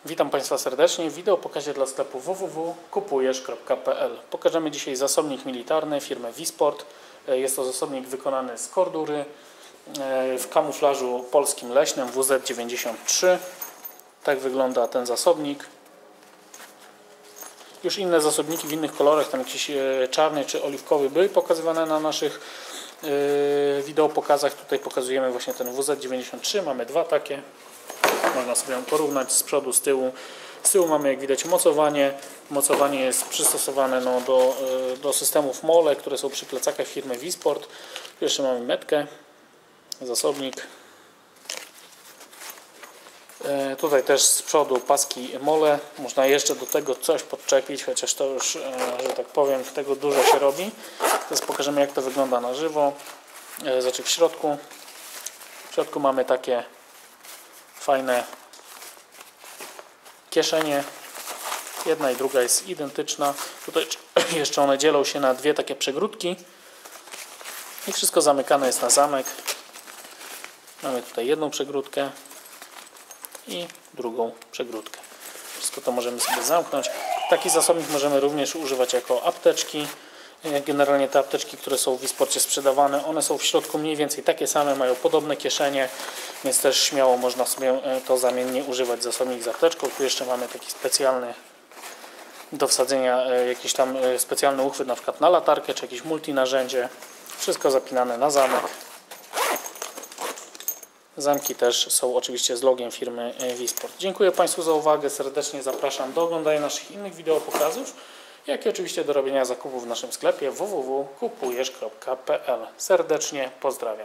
Witam Państwa serdecznie w wideopokazie dla sklepu www.kupujesz.pl. Pokażemy dzisiaj zasobnik militarny firmy Wisport. Jest to zasobnik wykonany z kordury w kamuflażu polskim leśnym WZ-93. Tak wygląda ten zasobnik. Już inne zasobniki w innych kolorach, tam jakiś czarny czy oliwkowy, były pokazywane na naszych wideopokazach. Tutaj pokazujemy właśnie ten WZ-93. Mamy dwa takie. Można sobie ją porównać z przodu, z tyłu. Z tyłu mamy, jak widać, mocowanie. Mocowanie jest przystosowane do systemów MOLE, które są przy plecakach firmy Wisport. Tu jeszcze mamy metkę, zasobnik. Tutaj też z przodu paski MOLE. Można jeszcze do tego coś podczepić, chociaż to już, że tak powiem, tego dużo się robi. Teraz pokażemy, jak to wygląda na żywo. Znaczy w środku. W środku mamy takie fajne kieszenie. Jedna i druga jest identyczna. Tutaj jeszcze one dzielą się na dwie takie przegródki. I wszystko zamykane jest na zamek. Mamy tutaj jedną przegródkę i drugą przegródkę. Wszystko to możemy sobie zamknąć. Taki zasobnik możemy również używać jako apteczki. Generalnie te apteczki, które są w Wisporcie sprzedawane, one są w środku mniej więcej takie same, mają podobne kieszenie, więc też śmiało można sobie to zamiennie używać, zasobnik z apteczką. Tu jeszcze mamy taki specjalny do wsadzenia, jakiś tam specjalny uchwyt, na przykład na latarkę, czy jakieś multinarzędzie. Wszystko zapinane na zamek. Zamki też są oczywiście z logiem firmy Wisport. Dziękuję Państwu za uwagę, serdecznie zapraszam do oglądania naszych innych wideopokazów, jak i oczywiście do robienia zakupów w naszym sklepie www.kupujesz.pl. Serdecznie pozdrawiam.